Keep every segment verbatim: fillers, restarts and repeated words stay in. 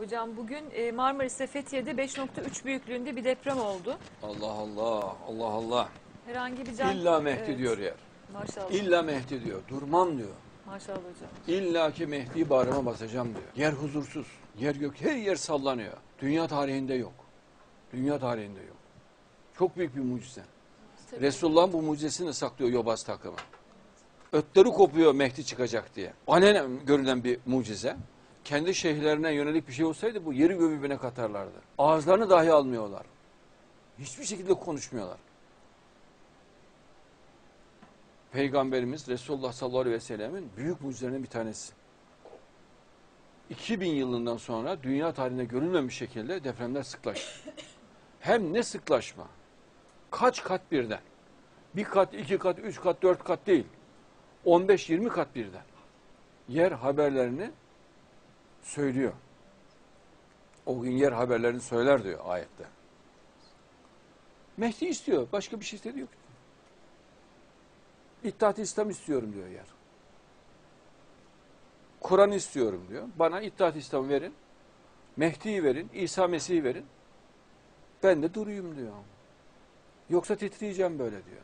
Hocam bugün e, Marmaris'te Fethiye'de beş nokta üç büyüklüğünde bir deprem oldu. Allah Allah, Allah Allah. Herhangi bir can... İlla Mehdi Evet. diyor yer. Maşallah. İlla Mehdi diyor. Durmam diyor. Maşallah hocam. İlla ki Mehdi'yi bağrıma basacağım diyor. Yer huzursuz. Yer gök her yer sallanıyor. Dünya tarihinde yok. Dünya tarihinde yok. Çok büyük bir mucize. Tabii. Resulullah'ın bu mucizesini saklıyor Yobaz takımı. Ötleri kopuyor Mehdi çıkacak diye. Alenen görülen bir mucize. Kendi şeyhlerine yönelik bir şey olsaydı bu yeri göğü birbirine katarlardı. Ağızlarını dahi almıyorlar. Hiçbir şekilde konuşmuyorlar. Peygamberimiz Resulullah sallallahu aleyhi ve sellemin büyük mucizelerinden bir tanesi. iki bin yılından sonra dünya tarihinde görülmemiş şekilde depremler sıklaştı. Hem ne sıklaşma? Kaç kat birden? Bir kat, iki kat, üç kat, dört kat değil. on beş yirmi kat birden. Yer haberlerini söylüyor. O gün yer haberlerini söyler diyor ayette. Mehdi istiyor. Başka bir şey istediği yok. İttihat-ı İslam istiyorum diyor yer. Kur'an istiyorum diyor. Bana İttihat-ı İslam verin. Mehdi'yi verin. İsa Mesih'i verin. Ben de duruyum diyor. Yoksa titreyeceğim böyle diyor.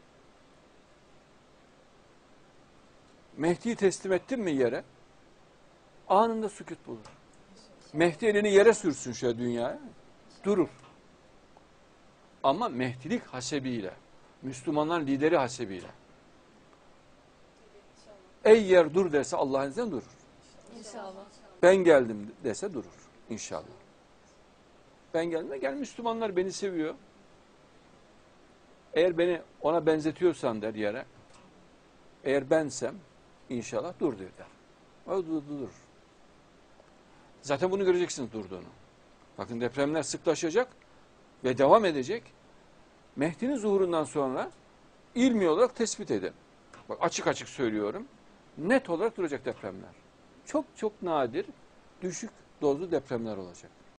Mehdi'yi teslim ettin mi yere? Anında sükut bulur. Mehdi elini yere sürsün şöyle dünyaya. Durur. Ama Mehdilik hasebiyle. Müslümanların lideri hasebiyle. Ey yer dur derse Allah'ın izniyle durur. İnşallah. Ben geldim dese durur. İnşallah. Ben geldim. Gel Müslümanlar beni seviyor. Eğer beni ona benzetiyorsan der yere. Eğer bensem inşallah dur der. O dur, dur. Zaten bunu göreceksiniz durduğunu. Bakın depremler sıklaşacak ve devam edecek. Mehdi'nin zuhurundan sonra ilmi olarak tespit edin. Bak açık açık söylüyorum. Net olarak duracak depremler. Çok çok nadir düşük dozlu depremler olacak.